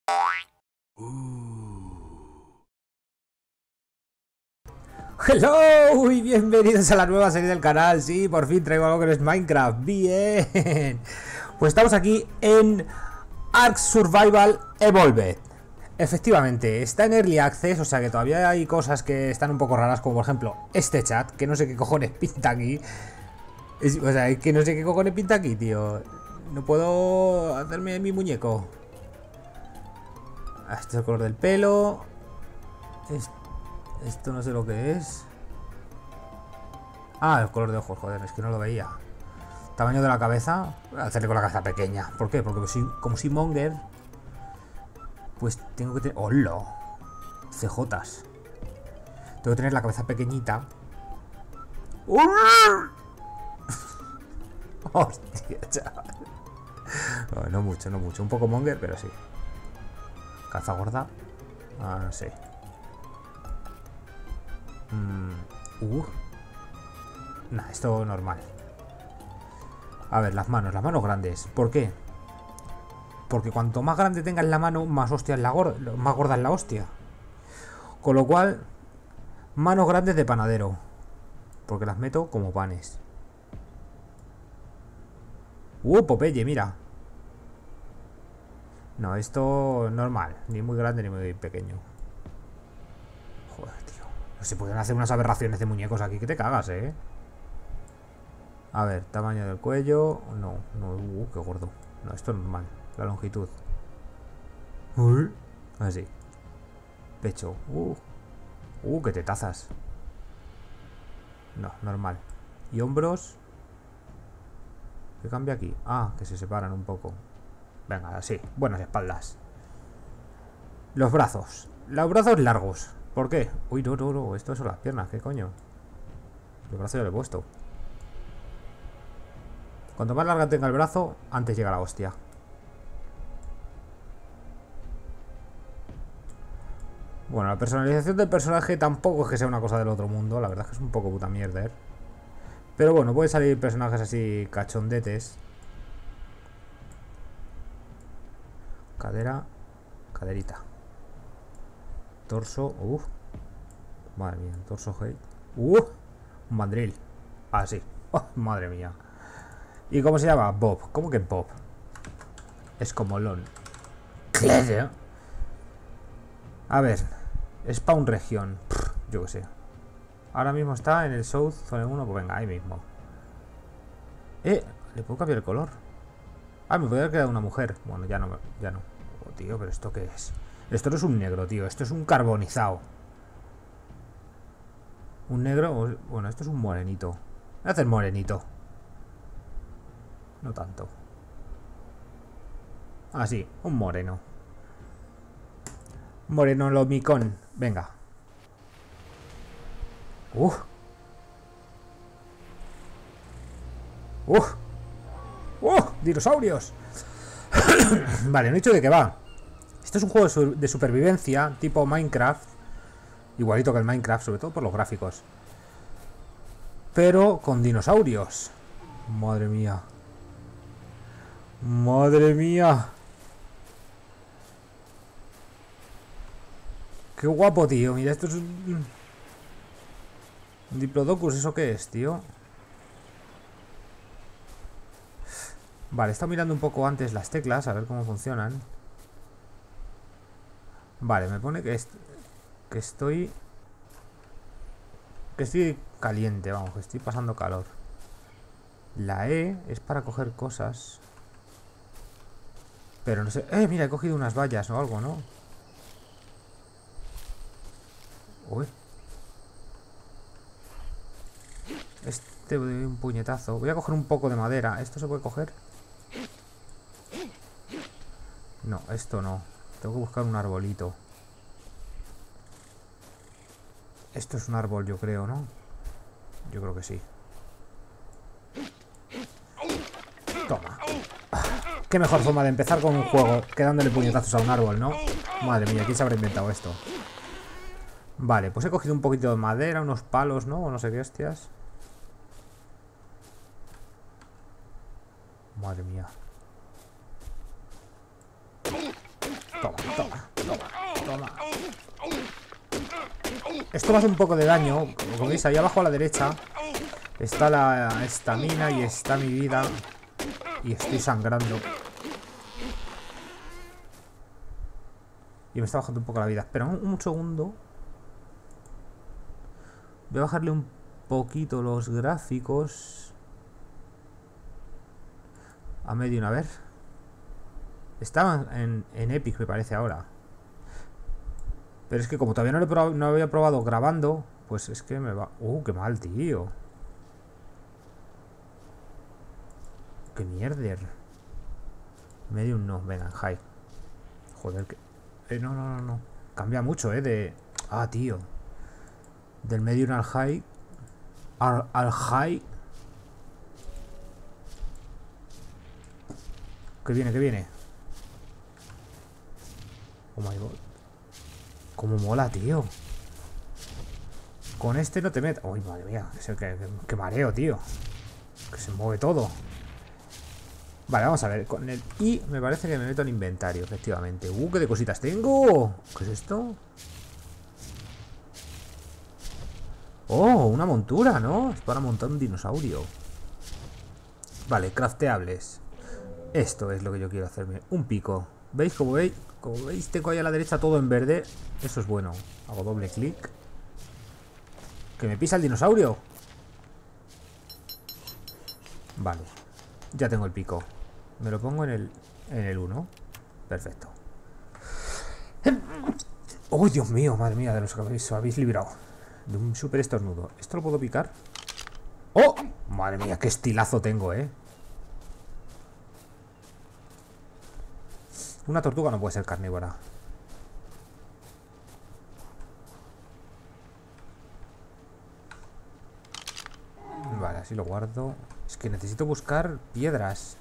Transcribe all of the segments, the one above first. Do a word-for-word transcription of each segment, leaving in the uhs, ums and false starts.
Hello y bienvenidos a la nueva serie del canal. Sí, por fin traigo algo que no es Minecraft. Bien. Pues estamos aquí en Ark Survival Evolved. Efectivamente, está en Early Access, o sea que todavía hay cosas que están un poco raras, como por ejemplo este chat, que no sé qué cojones pinta aquí. Es, o sea, que no sé qué cojones pinta aquí, tío. No puedo hacerme mi muñeco. Este es el color del pelo. Este... Esto no sé lo que es. Ah, el color de ojos, joder, es que no lo veía. Tamaño de la cabeza. Voy a hacerle con la cabeza pequeña. ¿Por qué? Porque soy, como soy monger, pues tengo que tener... ¡Hola! C Jotas. Tengo que tener la cabeza pequeñita. Hostia, chaval. No, no mucho, no mucho. Un poco monger, pero sí. Caza gorda. Ah, no sé. Uh. Nah, esto normal. A ver, las manos, las manos grandes. ¿Por qué? Porque cuanto más grande tengas la mano, más hostia es la gorda, más gorda es la hostia. Con lo cual, manos grandes de panadero. Porque las meto como panes. Uh, Popeye, mira. No, esto normal. Ni muy grande ni muy pequeño. Joder, tío. Se pueden hacer unas aberraciones de muñecos aquí que te cagas, eh. A ver, tamaño del cuello. No, no, uh, qué gordo. No, esto es normal. La longitud. Uh, así. Pecho. Uh, uh, qué tetazas. No, normal. Y hombros. ¿Qué cambia aquí? Ah, que se separan un poco. Venga, así. Buenas espaldas. Los brazos. Los brazos largos. ¿Por qué? Uy, no, no, no. Esto son las piernas. ¿Qué coño? El brazo ya lo he puesto. Cuanto más larga tenga el brazo, antes llega la hostia. Bueno, la personalización del personaje tampoco es que sea una cosa del otro mundo. La verdad es que es un poco puta mierda, ¿eh? Pero bueno, pueden salir personajes así cachondetes. Cadera. Caderita. Torso. Uff. Madre mía, torso hate. Uh, un mandril. Ah, sí. Oh, madre mía. ¿Y cómo se llama? Bob. ¿Cómo que Bob? Es como Lon. Claro. A ver. Spawn región. Pff, yo qué sé. Ahora mismo está en el South Zone uno. Pues venga, ahí mismo. Eh, ¿le puedo cambiar el color? Ah, me podría haber quedado una mujer. Bueno, ya no. Ya no. Oh, tío, pero ¿esto qué es? Esto no es un negro, tío. Esto es un carbonizado. Un negro. Bueno, esto es un morenito. Voy a hacer morenito. No tanto. Ah, sí, un moreno. Moreno lomicón. Venga. Uf. Uf. Uf. Dinosaurios. Vale, no he dicho de qué va. Esto es un juego de supervivencia tipo Minecraft. Igualito que el Minecraft, sobre todo por los gráficos. Pero con dinosaurios. Madre mía. Madre mía. Qué guapo, tío. Mira, esto es un... un Diplodocus. ¿Eso qué es, tío? Vale, he estado mirando un poco antes las teclas. A ver cómo funcionan. Vale, me pone que, est que estoy... Que estoy caliente, vamos. Que estoy pasando calor. La E es para coger cosas. Pero no sé... Eh, mira, he cogido unas vallas o algo, ¿no? Uy. Este doy un puñetazo. Voy a coger un poco de madera. ¿Esto se puede coger? No, esto no. Tengo que buscar un arbolito. Esto es un árbol, yo creo, ¿no? Yo creo que sí. Toma. Qué mejor forma de empezar con un juego que dándole puñetazos a un árbol, ¿no? Madre mía, ¿quién se habrá inventado esto? Vale, pues he cogido un poquito de madera, unos palos, ¿no? O no sé qué hostias. Madre mía. Toma, toma. Esto me hace un poco de daño. Como veis, ahí abajo a la derecha está la estamina y está mi vida. Y estoy sangrando. Y me está bajando un poco la vida. Espera un, un segundo. Voy a bajarle un poquito los gráficos. A medio, una vez. Estaban en, en Epic, me parece ahora. Pero es que como todavía no lo he probado, no había probado grabando, pues es que me va... Uh, qué mal, tío. Qué mierder. Medium no, venga, high. Joder, que... Eh, no, no, no, no. Cambia mucho, eh, de... Ah, tío. Del medium al high. Al, al high. Que viene, que viene. Oh my god. Cómo mola, tío. Con este no te metas. Uy, madre mía. Que, que, que mareo, tío. Que se mueve todo. Vale, vamos a ver. Con el I me parece que me meto en inventario, efectivamente. Uh, qué de cositas tengo. ¿Qué es esto? Oh, una montura, ¿no? Es para montar un dinosaurio. Vale, crafteables. Esto es lo que yo quiero hacerme. Un pico. ¿Veis? Como veis, como veis, tengo ahí a la derecha todo en verde. Eso es bueno. Hago doble clic. Que me pisa el dinosaurio. Vale. Ya tengo el pico. Me lo pongo en el en el uno. Perfecto. ¡Oh, Dios mío! Madre mía, de los que habéis, os habéis librado. De un súper estornudo. ¿Esto lo puedo picar? ¡Oh! Madre mía, qué estilazo tengo, ¿eh? Una tortuga no puede ser carnívora. Vale, así lo guardo. Es que necesito buscar piedras.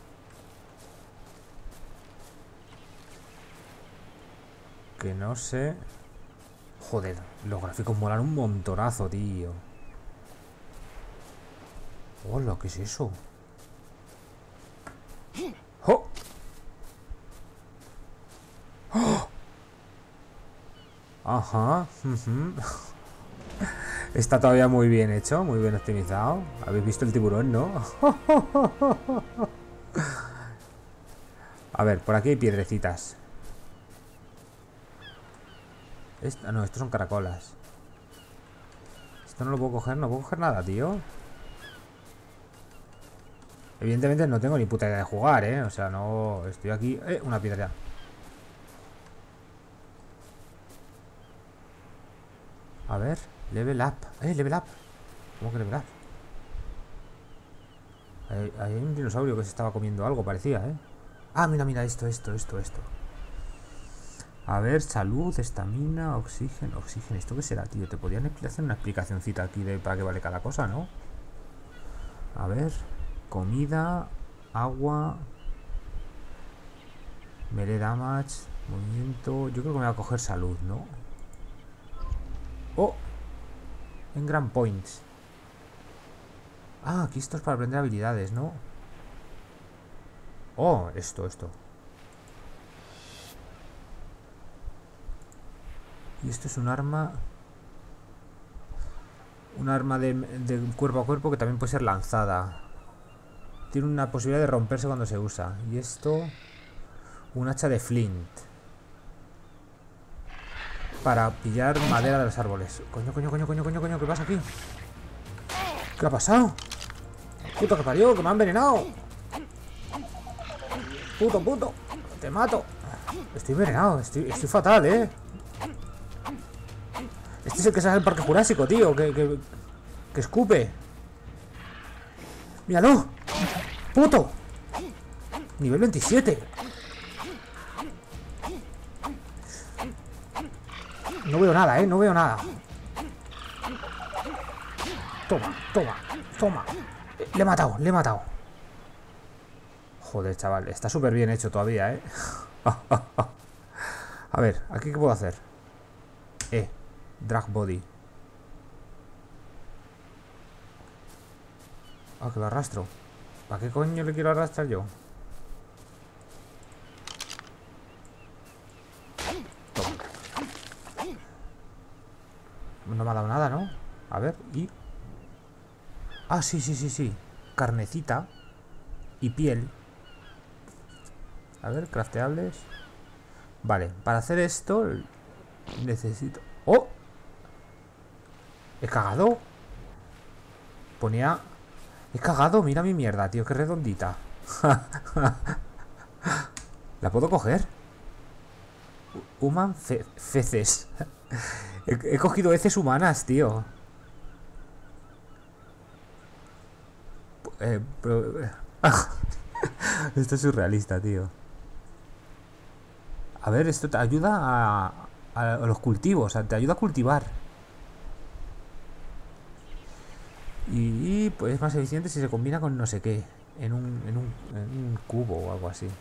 Que no sé... Joder, los gráficos molan un montonazo, tío. Hola, ¿qué es eso? ¡Oh! ¡Oh! Ajá. Uh-huh. Está todavía muy bien hecho, muy bien optimizado. Habéis visto el tiburón, ¿no? A ver, por aquí hay piedrecitas. Esta, no, estos son caracolas. Esto no lo puedo coger, no puedo coger nada, tío. Evidentemente no tengo ni puta idea de jugar, ¿eh? O sea, no... Estoy aquí... Eh, una piedra. A ver... Level up. Eh, level up. ¿Cómo que level up? Hay, hay un dinosaurio que se estaba comiendo algo, parecía, ¿eh? Ah, mira, mira, esto, esto, esto, esto. A ver, salud, estamina, oxígeno, oxígeno. ¿Esto qué será, tío? Te podrían hacer una explicacióncita aquí de para qué vale cada cosa, ¿no? A ver, comida, agua, melee damage, movimiento. Yo creo que me voy a coger salud, ¿no? Oh, en Grand Points. Ah, aquí esto es para aprender habilidades, ¿no? Oh, esto, esto. Y esto es un arma... Un arma de, de cuerpo a cuerpo que también puede ser lanzada. Tiene una posibilidad de romperse cuando se usa. Y esto... Un hacha de flint. Para pillar madera de los árboles. Coño, coño, coño, coño, coño, coño. ¿Qué pasa aquí? ¿Qué ha pasado? Puto que parió, que me han envenenado. Puto, puto. Te mato. Estoy envenenado, estoy, estoy fatal, ¿eh? Este es el que sale del Parque Jurásico, tío. Que, que, que escupe. ¡Míralo! ¡Puto! Nivel veintisiete. No veo nada, ¿eh? No veo nada. Toma, toma, toma. Le he matado, le he matado. Joder, chaval. Está súper bien hecho todavía, ¿eh? A ver, ¿aquí qué puedo hacer? Eh, drag body. Ah, que lo arrastro. ¿Para qué coño le quiero arrastrar yo? no me ha dado nada, ¿no? A ver, y... Ah, sí, sí, sí, sí. Carnecita. Y piel. A ver, crafteables. Vale, para hacer esto necesito... ¡Oh! He cagado. Ponía... He cagado, mira mi mierda, tío, qué redondita. ¿La puedo coger? Human fe feces. he, he cogido heces humanas, tío. Eh, pero... Esto es surrealista, tío. A ver, esto te ayuda a, a los cultivos, te ayuda a cultivar. Y pues es más eficiente si se combina con no sé qué. En un, en un, en un cubo o algo así.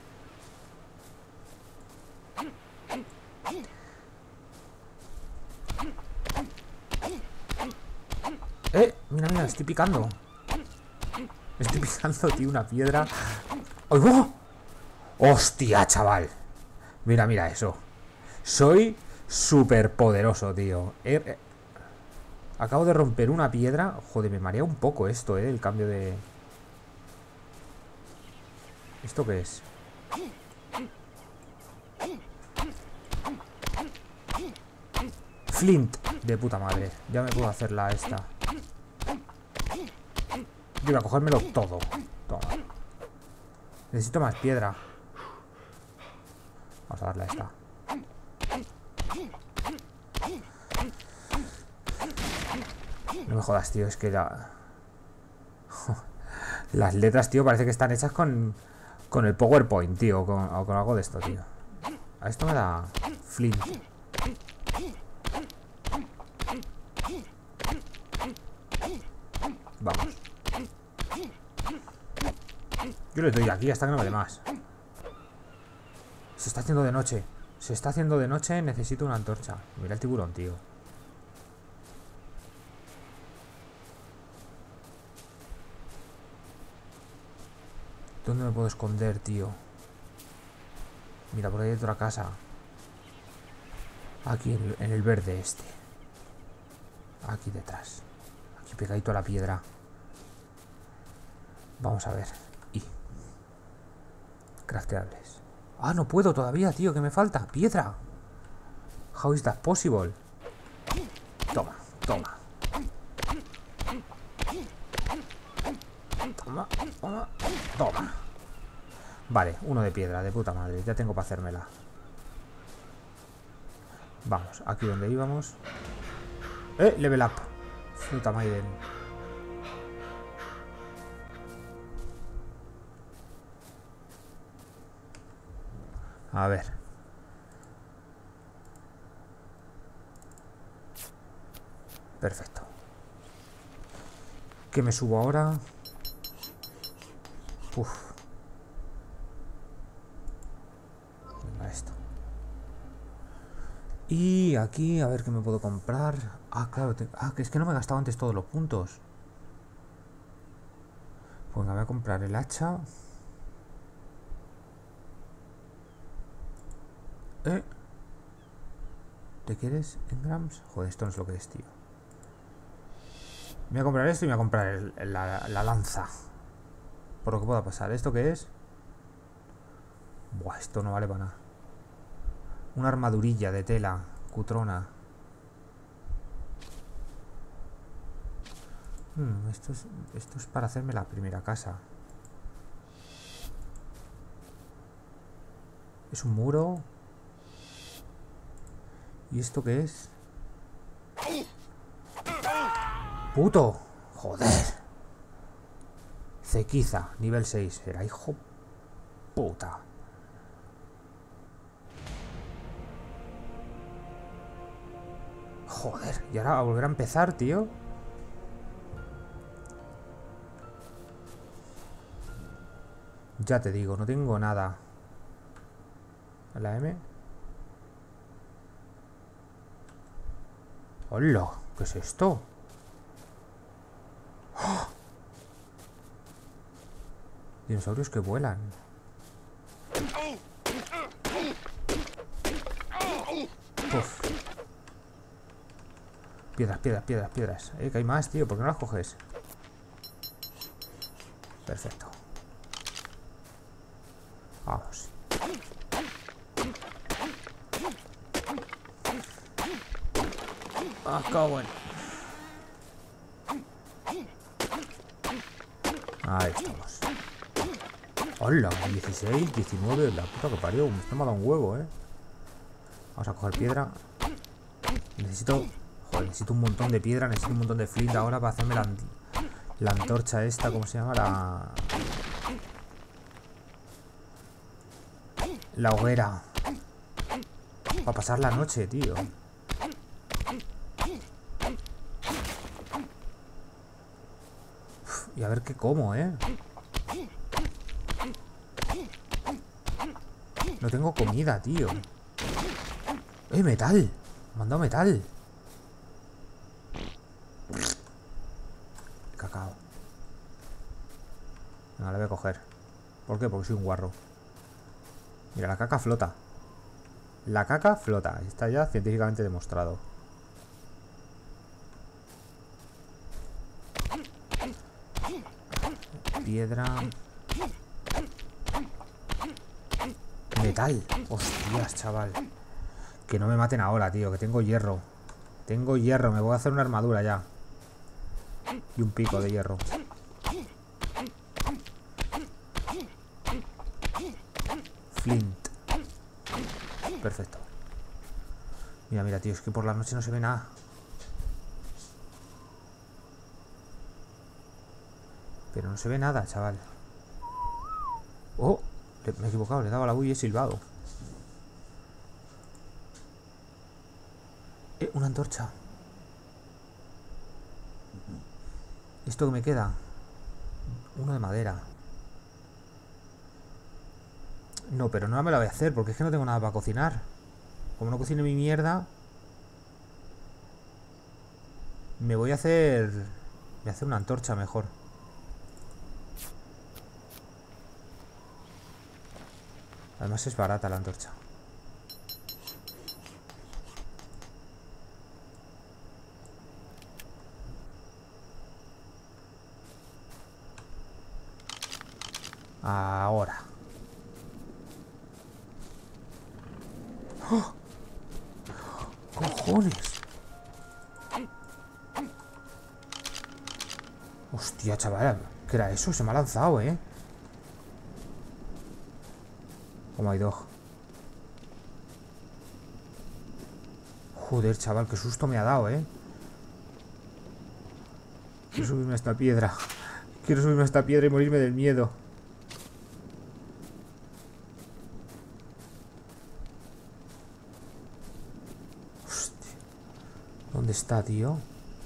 Eh, mira, mira, estoy picando. Estoy picando, tío, una piedra. ¡Ay, oh! ¡Hostia, chaval! Mira, mira eso. Soy súper poderoso, tío. Eh, eh. Acabo de romper una piedra. Joder, me marea un poco esto, eh. El cambio de... ¿Esto qué es? Flint. De puta madre. Ya me puedo hacer la esta. Yo voy a cogérmelo todo. Toma. Necesito más piedra. Vamos a darle a esta. No me jodas, tío. Es que la... Las letras, tío, parece que están hechas con... Con el PowerPoint, tío. Con, o con algo de esto, tío. A esto me da... Flint. Vamos. Yo le doy aquí hasta que no me dé más. Se está haciendo de noche. Se está haciendo de noche. Necesito una antorcha. Mira el tiburón, tío. ¿Dónde me puedo esconder, tío? Mira, por ahí hay otra casa. Aquí, en el, en el verde este. Aquí detrás. Aquí pegadito a la piedra. Vamos a ver. Y... crafteables. Ah, no puedo todavía, tío. ¿Qué me falta? Piedra. How is that possible? Toma, toma. Toma, toma, toma. Vale, uno de piedra, de puta madre. Ya tengo para hacérmela. Vamos, aquí donde íbamos. Eh, level up. Fruta Maiden. A ver. Perfecto. ¿Qué me subo ahora? Uf. Venga, esto. Y aquí, a ver qué me puedo comprar. Ah, claro. Te... Ah, que es que no me he gastado antes todos los puntos. Pues me voy a comprar el hacha. ¿Eh? ¿Te quieres engrams? Joder, esto no es lo que es, tío. Me voy a comprar esto y me voy a comprar el, el, la, la lanza. Por lo que pueda pasar. ¿Esto qué es? Buah, esto no vale para nada. Una armadurilla de tela cutrona. Hmm, esto es, esto es para hacerme la primera casa. Es un muro. ¿Y esto qué es? ¡Puto! ¡Joder! Cequiza, nivel seis. Era hijo puta. Joder, y ahora a volver a empezar, tío. Ya te digo, no tengo nada. La M. ¡Hola! ¿Qué es esto? ¡Oh! Dinosaurios que vuelan. Uf. Piedras, piedras, piedras, piedras. Eh, que hay más, tío. ¿Por qué no las coges? Perfecto. Vamos. Ah, cabrón. Ahí estamos. Hola, dieciséis, diecinueve. La puta que parió. Esto me ha dado un huevo, eh. Vamos a coger piedra. Necesito... Joder, necesito un montón de piedra. Necesito un montón de flint ahora para hacerme la, la antorcha esta. ¿Cómo se llama? La... La hoguera. Para pasar la noche, tío. Uf, y a ver qué como, ¿eh? No tengo comida, tío. ¡Eh, metal! Me han dado metal. Cacao. Venga, la voy a coger. ¿Por qué? Porque soy un guarro. Mira, la caca flota. La caca flota. Está ya científicamente demostrado. Piedra. Metal. Hostias, chaval. Que no me maten ahora, tío. Que tengo hierro. Tengo hierro. Me voy a hacer una armadura ya. Y un pico de hierro. Flint. Perfecto. Mira, mira, tío. Es que por la noche no se ve nada. Pero no se ve nada, chaval. Oh, me he equivocado. Le he dado a la bulla y he silbado. Eh, una antorcha. ¿Esto que me queda? Uno de madera. No, pero no me la voy a hacer porque es que no tengo nada para cocinar. Como no cocine mi mierda, me voy a hacer... Voy a hacer una antorcha mejor. Además es barata la antorcha. Ahora. ¡Oh! ¡Cojones! Hostia, chaval. ¿Qué era eso? Se me ha lanzado, ¿eh? Oh my dog. Joder, chaval, qué susto me ha dado, ¿eh? Quiero subirme a esta piedra. Quiero subirme a esta piedra y morirme del miedo. Hostia. ¿Dónde está, tío?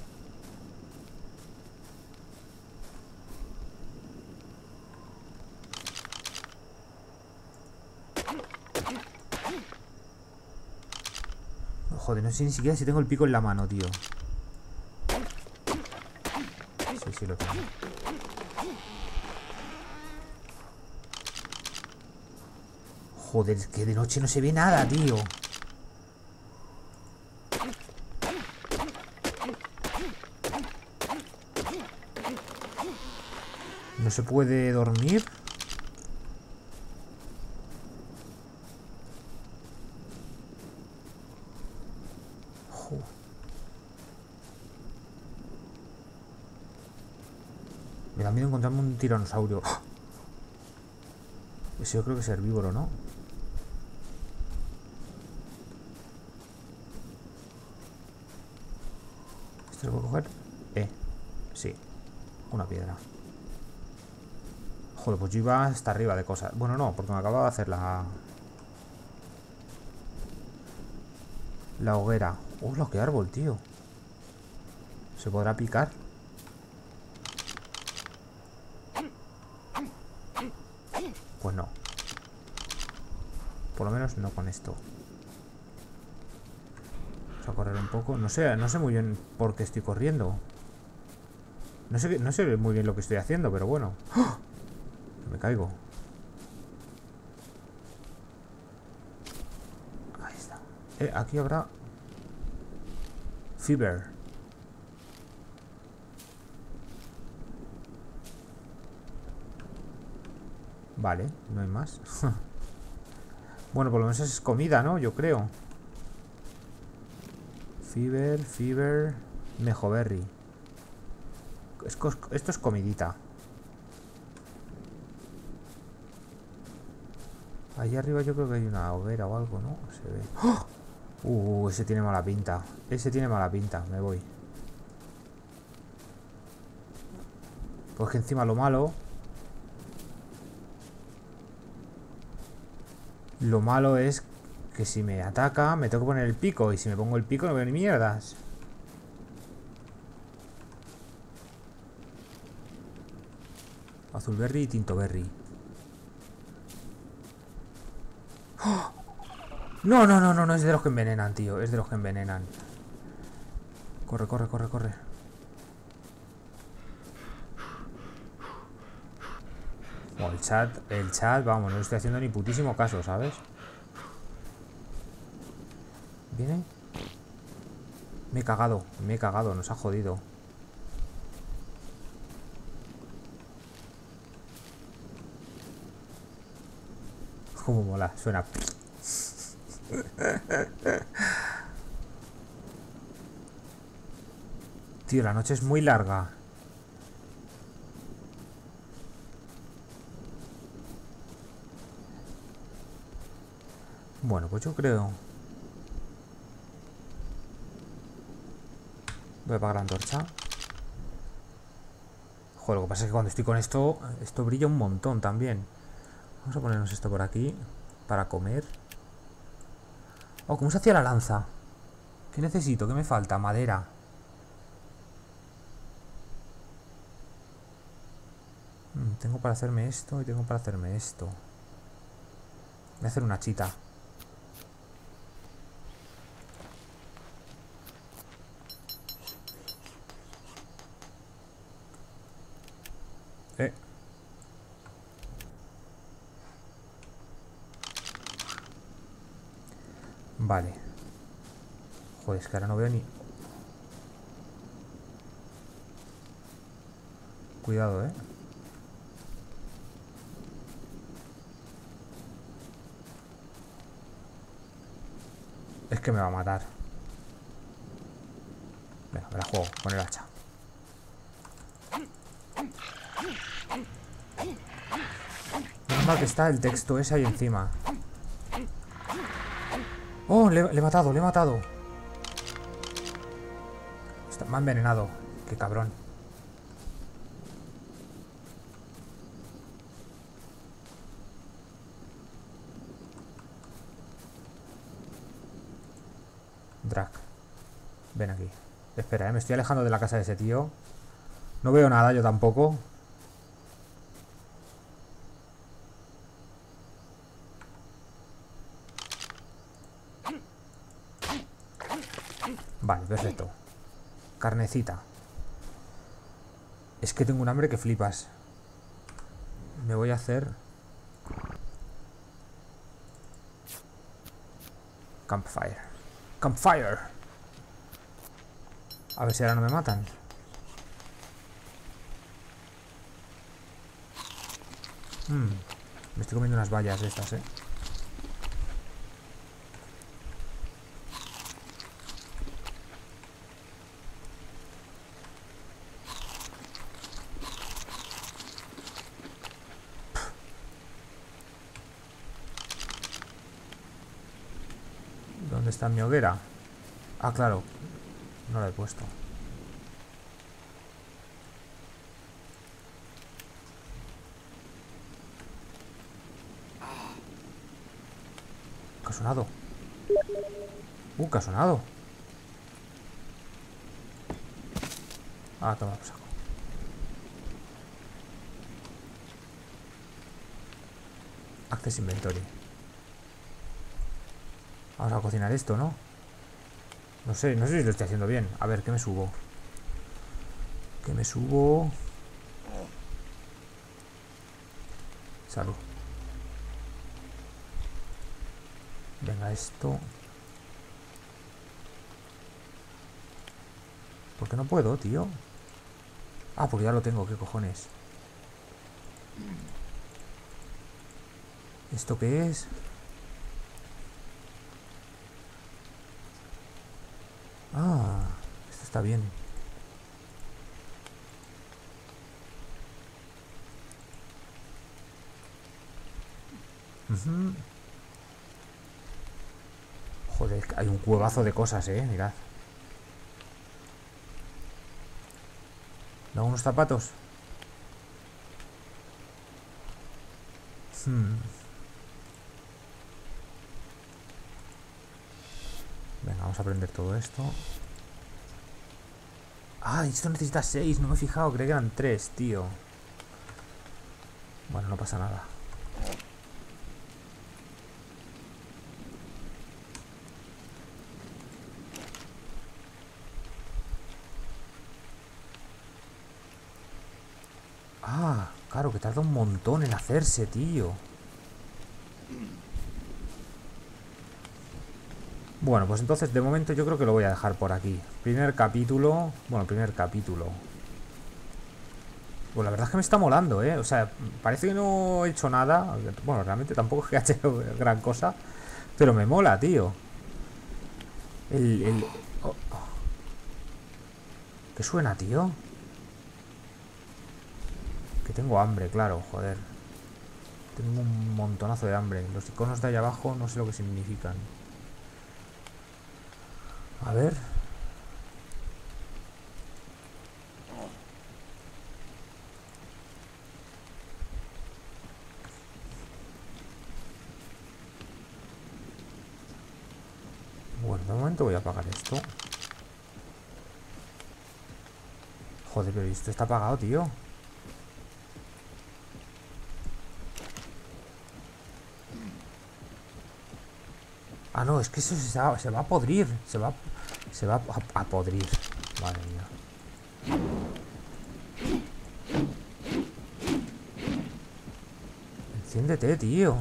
Joder, no sé ni siquiera si tengo el pico en la mano, tío. Sí, sí lo tengo. Joder, es que de noche no se ve nada, tío. No se puede dormir. Joder. Me da miedo encontrarme un tiranosaurio. ¡Oh! Ese yo creo que es herbívoro, ¿no? ¿Este lo puedo coger? Eh, sí. Una piedra. Joder, pues yo iba hasta arriba de cosas. Bueno, no, porque me acababa de hacer la... La hoguera. ¡Oh, qué árbol, tío! ¿Se podrá picar? Pues no. Por lo menos no con esto. Vamos a correr un poco. No sé, no sé muy bien por qué estoy corriendo. No sé, no sé muy bien lo que estoy haciendo, pero bueno. ¡Oh! Me caigo. Ahí está. Eh, aquí habrá... Fiber. Vale, no hay más. Bueno, por lo menos es comida, ¿no? Yo creo. Fever, fever, mejoberry. Esto es comidita. Allí arriba yo creo que hay una hoguera o algo, ¿no? Se ve. ¡Oh! Uh, ese tiene mala pinta. Ese tiene mala pinta. Me voy. Pues que encima lo malo... Lo malo es que si me ataca me tengo que poner el pico. Y si me pongo el pico no veo ni mierdas. Azulberry y tintoberry. ¡Oh! No, no, no, no, no es de los que envenenan, tío. Es de los que envenenan. Corre, corre, corre, corre. Oh, el chat, el chat, vamos, no le estoy haciendo ni putísimo caso, ¿sabes? ¿Viene? Me he cagado, me he cagado, nos ha jodido. Cómo mola, suena. Tío, la noche es muy larga. Bueno, pues yo creo... Voy a apagar la antorcha. Joder, lo que pasa es que cuando estoy con esto, esto brilla un montón también. Vamos a ponernos esto por aquí para comer. Oh, ¿cómo se hacía la lanza? ¿Qué necesito? ¿Qué me falta? Madera. Mm, tengo para hacerme esto y tengo para hacerme esto. Voy a hacer una chita. Eh. Vale. Joder, es que ahora no veo ni... Cuidado, eh. Es que me va a matar. Venga, me la juego con el hacha. Menos mal que está el texto ese ahí encima. Oh, le, le he matado, le he matado. Está, me ha envenenado. Qué cabrón. Drag. Ven aquí. Espera, eh, me estoy alejando de la casa de ese tío. No veo nada, yo tampoco. Vale, perfecto. Carnecita. Es que tengo un hambre que flipas. Me voy a hacer... Campfire. Campfire. A ver si ahora no me matan. Mm, me estoy comiendo unas bayas de estas, eh. ¿Dónde está mi hoguera? Ah, claro. No la he puesto. ¿Qué ha sonado? Uh, ¿qué ha sonado? Ah, toma por saco. Access Inventory. Vamos a cocinar esto, ¿no? No sé, no sé si lo estoy haciendo bien. A ver, ¿qué me subo? ¿Qué me subo? Salud. Venga, esto. ¿Por qué no puedo, tío? Ah, porque ya lo tengo, ¿qué cojones? ¿Esto qué es? Ah, esto está bien. Uh-huh. Joder, hay un cuevazo de cosas, eh, mirad. ¿Da unos zapatos? Hmm. Venga, vamos a aprender todo esto. Ah, esto necesita seis, no me he fijado, creí que eran tres, tío. Bueno, no pasa nada. Ah, claro, que tarda un montón en hacerse, tío. Bueno, pues entonces de momento yo creo que lo voy a dejar por aquí. Primer capítulo. Bueno, primer capítulo. Pues la verdad es que me está molando, ¿eh? O sea, parece que no he hecho nada. Bueno, realmente tampoco es que haya hecho gran cosa. Pero me mola, tío. El... el... Oh, oh. ¿Qué suena, tío? Que tengo hambre, claro, joder. Tengo un montonazo de hambre. Los iconos de ahí abajo no sé lo que significan. A ver. Bueno, de momento voy a apagar esto. Joder, pero esto está apagado, tío. Ah, no, es que eso se va, se va a podrir. Se va, se va a, a podrir. Madre mía. Enciéndete, tío.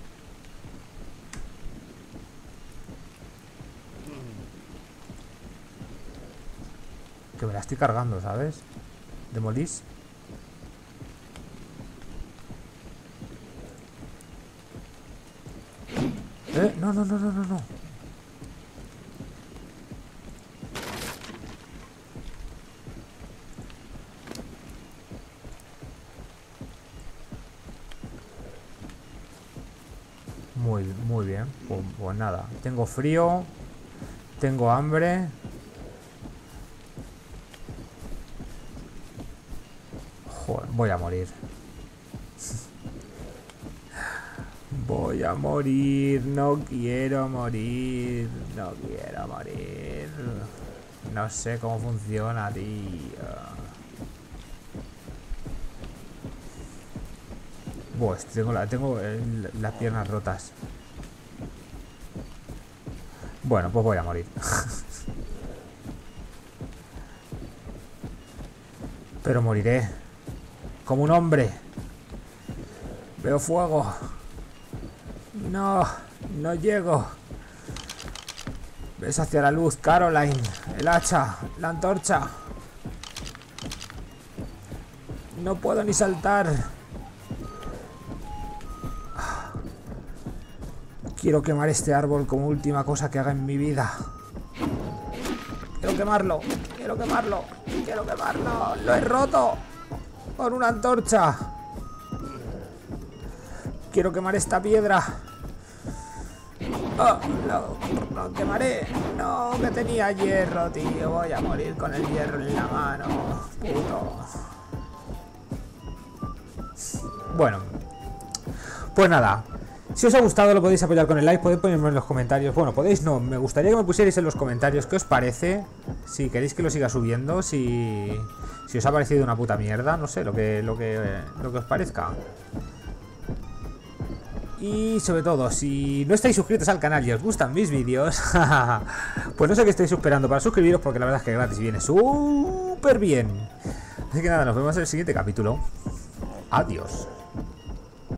Que me la estoy cargando, ¿sabes? Demolís. Eh, no, no, no, no, no, no. Muy, muy bien. Pues, pues nada. Tengo frío. Tengo hambre. Joder, voy a morir. Voy a morir. No quiero morir. No quiero morir. No sé cómo funciona, tío. Buah, tengo, la, tengo el, las piernas rotas. Bueno, pues voy a morir. Pero moriré. Como un hombre. Veo fuego. No, no llego. Ves hacia la luz, Caroline. El hacha, la antorcha. No puedo ni saltar. Quiero quemar este árbol como última cosa que haga en mi vida. Quiero quemarlo, quiero quemarlo, quiero quemarlo. Lo he roto con una antorcha. Quiero quemar esta piedra. Oh, lo, lo quemaré. No, que tenía hierro, tío. Voy a morir con el hierro en la mano. Puto. Bueno, pues nada. Si os ha gustado lo podéis apoyar con el like, podéis ponerme en los comentarios. Bueno, podéis no, me gustaría que me pusierais en los comentarios qué os parece. Si queréis que lo siga subiendo, si, si os ha parecido una puta mierda, no sé, lo que, lo que, lo que os parezca. Y sobre todo, si no estáis suscritos al canal y os gustan mis vídeos, pues no sé qué estáis esperando para suscribiros, porque la verdad es que gratis viene súper bien. Así que nada, nos vemos en el siguiente capítulo. Adiós.